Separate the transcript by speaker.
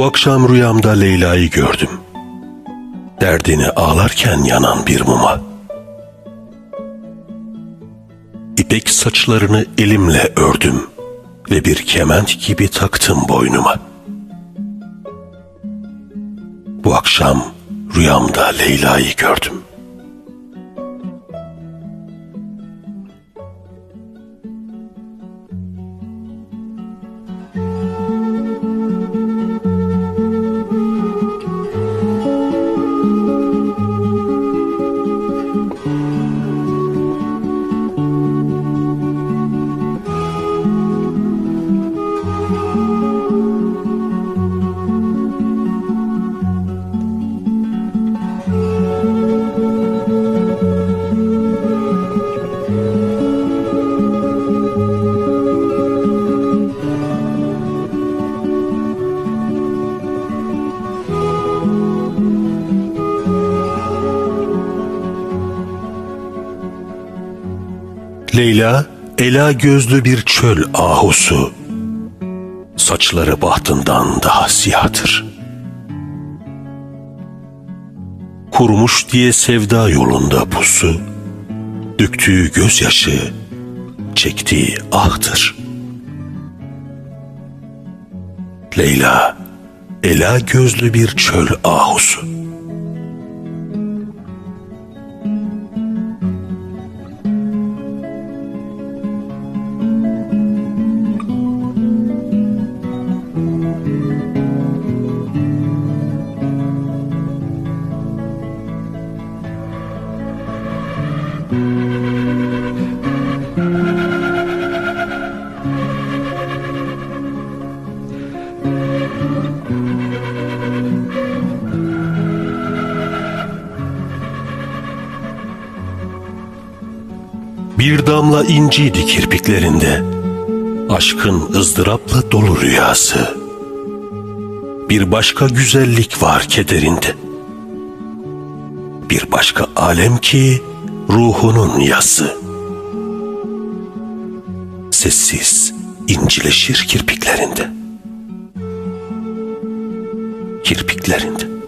Speaker 1: Bu akşam rüyamda Leyla'yı gördüm. Derdini ağlarken yanan bir muma. İpek saçlarını elimle ördüm ve bir kement gibi taktım boynuma. Bu akşam rüyamda Leyla'yı gördüm. Leyla, ela gözlü bir çöl ahusu. Saçları bahtından daha siyahtır. Kurumuş diye sevda yolunda pusu, döktüğü gözyaşı, çektiği ahtır. Leyla, ela gözlü bir çöl ahusu. Bir damla inciydi kirpiklerinde, aşkın ızdırapla dolu rüyası. Bir başka güzellik var kederinde, bir başka alem ki ruhunun yası. Sessiz incileşir kirpiklerinde, kirpiklerinde.